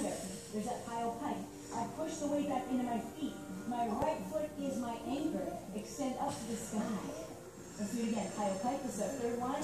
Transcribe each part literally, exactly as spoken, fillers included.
here. There's that piyo pike. I push the weight back into my feet. My right foot is my anchor. Extend up to the sky. Let's do it again. Piyo pike. This is our third one.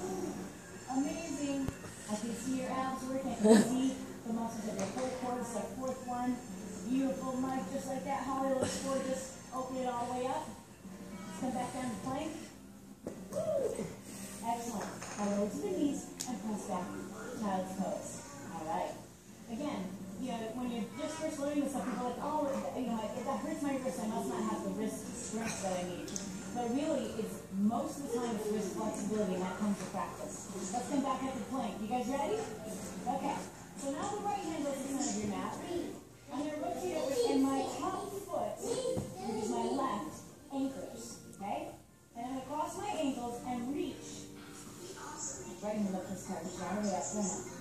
Amazing. I can see your abs working. I can see the muscles of your whole core. This is our fourth one. Beautiful, Mike. Just like that. Holly looks gorgeous. Open it all the way up. Let's come back down to plank. Woo! Excellent. Now lower to the knees and press back. Child's pose. All right. Again, you know, when you're just first learning this stuff, people are like, oh, you know, that hurts my wrist. I must not have the wrist strength that I need. But really, it's most of the time it's wrist flexibility, and that comes with practice. Let's come back at the plank. You guys ready? Okay. So now the right hand goes to the center of your mat. I'm going to rotate over, and my top foot, which is my left, anchors. Okay? And I'm going to cross my ankles and reach. Right in the middle of this card, which is all the way up. Right now.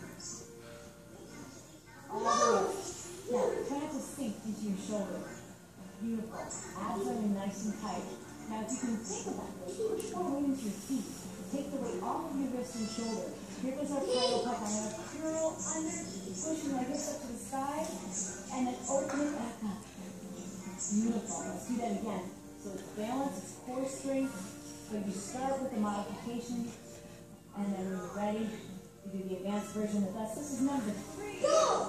All the way up. Now, try not to sink into your shoulder. Beautiful. Abs are nice and tight. Now, if you can think about this, push more weight into your feet. Take the weight off of your wrist and shoulder. Here goes our piyo pike. I'm going to curl under, pushing my hips up to the side, and then open it back up. Beautiful. Let's do that again. So it's balance, it's core strength. So you start with the modification, and then when you're ready, you do the advanced version with us. This is number three.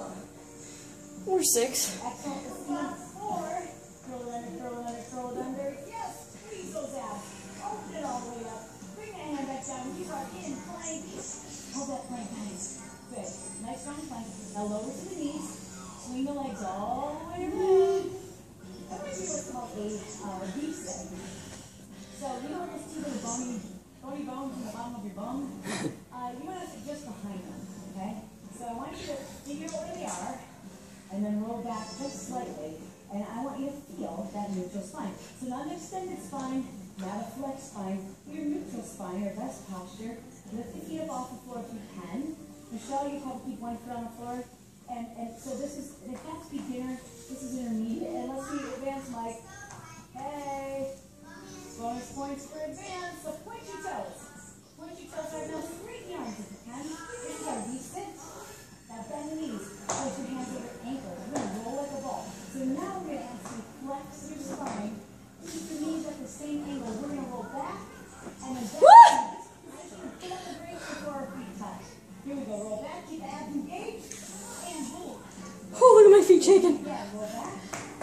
Or six. Excellent. This is number four. Curl it under, curl it under, curl it under. Yes. Squeeze those abs. Open it all the way up. Bring that hand back down. You are in plank. Hold that plank nice. Good. Nice strong plank. Now lower to the knees. Swing the legs all the way around. That might be what's called a uh, deep set. So you know where there's two little bony, bony bones in the bottom of your bone? Uh, you want to sit just behind them. Okay? So I want you to figure out where they are, and then roll back just slightly. And I want you to feel that neutral spine. So not an extended spine, not a flex spine, your neutral spine, your best posture. Lift the feet up off the floor if you can. Michelle, you probably keep one foot on the floor. And, and so this is, if that's beginner, this is intermediate. And let's see advanced, Mike. Hey. Bonus points for advanced. So point your toes. Point your toes right now. Straighten the arms if you can. This is our V-sit. Now bend the knees. Place your hands over ankles. We're going to roll like a ball. So now we're going to ask you to flex your spine. Keep your knees at the same angle. We're going to roll back. And then back. Put up the brakes before our feet touch. Here we go. Roll back. Keep the abs engaged. And move. Oh, look at my feet shaking. Yeah, roll back.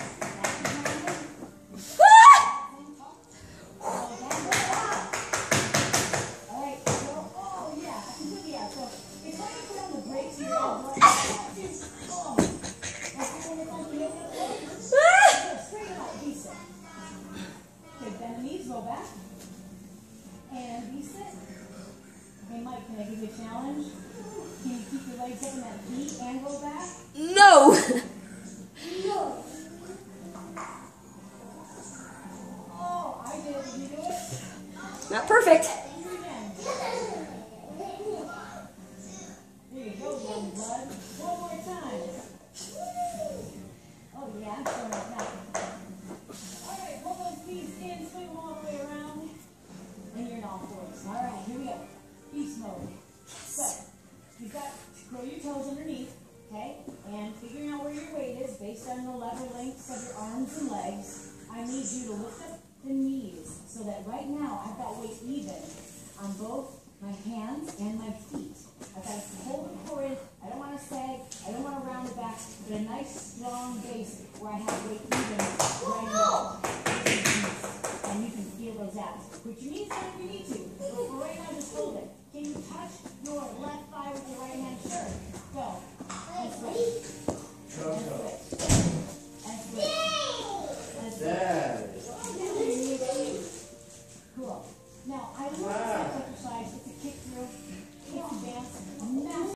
Can I give you a challenge? Can you keep your legs up in that V and go back? No! No! Oh, I did it. Did you do it? Not perfect. Do it again. There you go, young blood. One more time. Oh, yeah. Sorry about that. All right, pull those knees in, swing them all the way around. And you're in all fours. All right, here we go. Beast mode. So, you've got to curl your toes underneath, okay? And figuring out where your weight is based on the level lengths of your arms and legs, I need you to lift up the knees so that right now I've got weight even on both my hands and my feet. I've got to hold the core in. I don't want to sag. I don't want to round it back, but a nice strong base where I have weight even right now. And you can feel those abs. Put your knees down if you need to, but for right now, just hold it. Can you touch your left thigh with your right hand? Sure. Go. And switch. And switch.